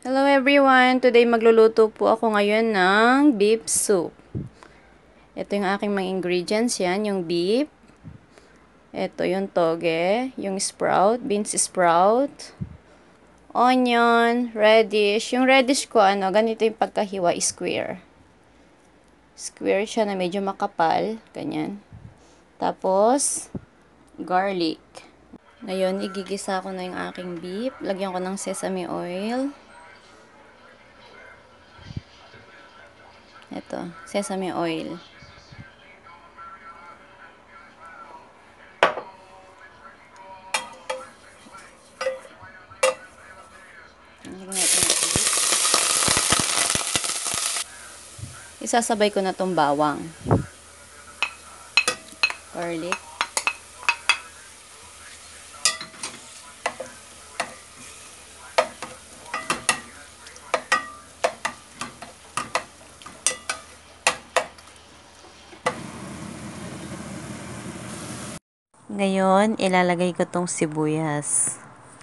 Hello everyone! Today magluluto po ako ngayon ng beef soup. Ito yung aking mga ingredients. Yan, yung beef. Ito yung toge, yung sprout, beans sprout, onion, radish. Yung radish ko, ganito yung pagkahiwa, square. Square siya na medyo makapal. Ganyan. Tapos, garlic. Ngayon, igigisa ko na yung aking beef. Lagyan ko ng sesame oil. Ito, sesame oil. Isasabay ko na tong bawang. Garlic. Ngayon, ilalagay ko tong sibuyas.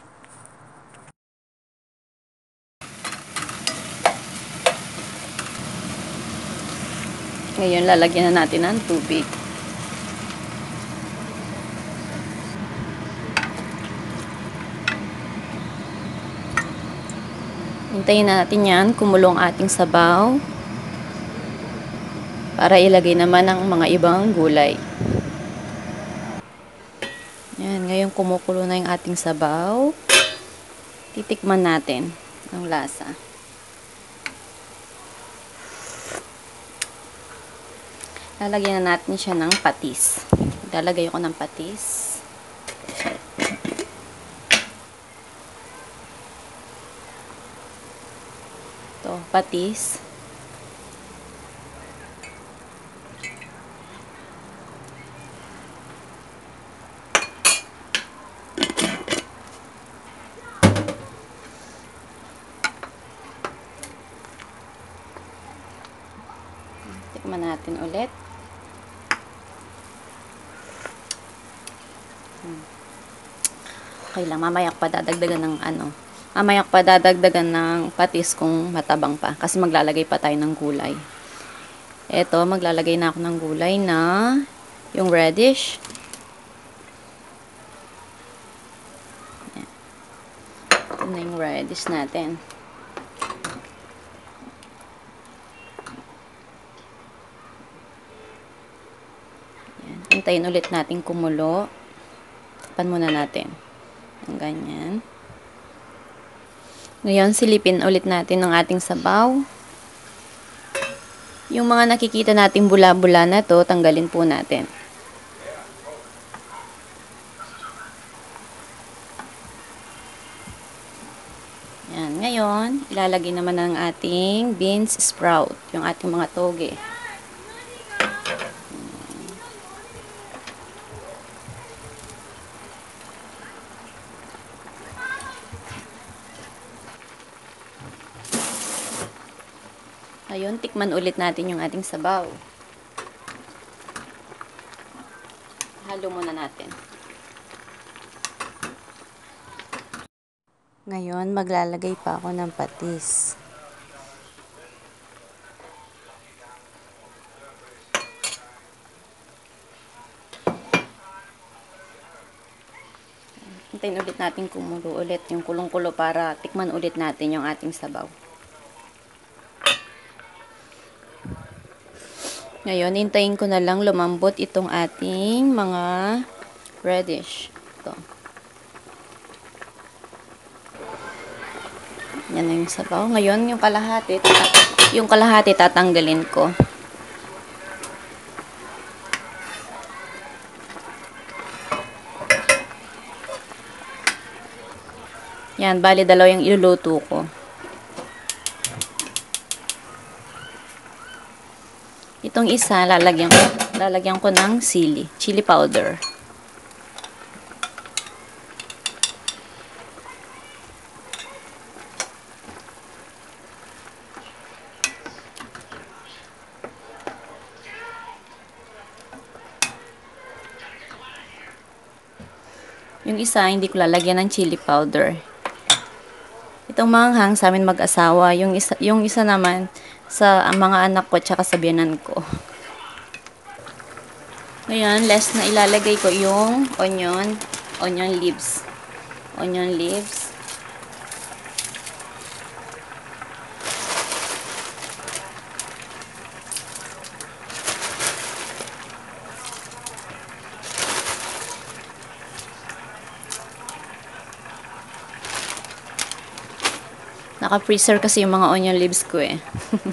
Ngayon, lalagyan na natin ng tubig. Hintayin na natin yan, kumulong ating sabaw. Para ilagay naman ang mga ibang gulay. Yan, ngayon kumukulo na yung ating sabaw. Titikman natin ang lasa. Lalagyan na natin siya ng patis. Lalagay ko ng patis. Ito, patis. Tikman natin ulit. Okay lang, mamaya pa dadagdagan ng mamaya pa dadagdagan ng patis kung matabang pa. Kasi maglalagay pa tayo ng gulay. Eto, maglalagay na ako ng gulay na yung radish. Yan. Ito na yung radish natin. Yan. Hintayin ulit natin kumulo. Tapan muna natin. Ang ganyan. Ngayon, silipin ulit natin ng ating sabaw. Yung mga nakikita nating bula-bula na to, tanggalin po natin. Yan. Ngayon, ilalagay naman ng ating beans sprout, yung ating mga toge. Ayun, tikman ulit natin yung ating sabaw. Halo muna natin. Ngayon, maglalagay pa ako ng patis. Hintayin ulit natin kumulo ulit yung kulong-kulo para tikman ulit natin yung ating sabaw. Ngayon, hintayin ko na lang lumambot itong ating mga radish. Ito. Yan na yung sabaw. Ngayon, yung kalahati tatanggalin ko. Yan, bali dalawa yung iluluto ko. Itong isa, lalagyan ko ng chili powder. Yung isa, hindi ko lalagyan ng chili powder. Itong manghang sa amin mag-asawa, yung isa naman sa mga anak ko tsaka sa biyanan ko. Ngayon, last na ilalagay ko yung onion leaves. Onion leaves. Naka-freezer kasi yung mga onion leaves ko eh.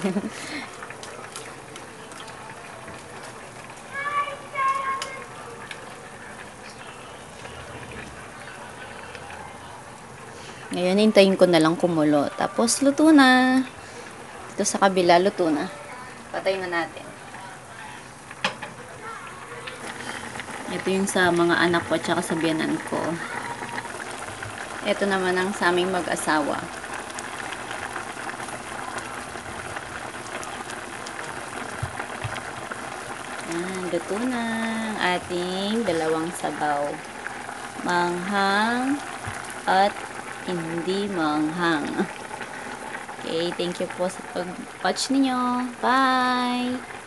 Ngayon, hintayin ko na lang kumulo. Tapos, luto na. Dito sa kabila, luto na. Patayin na natin. Ito yung sa mga anak ko at saka sa biyanan ko. Ito naman ang sa aming mag-asawa. Luto na ang ating dalawang sabaw. Manghang at hindi manghang. Okay, thank you po sa pag-watch ninyo. Bye!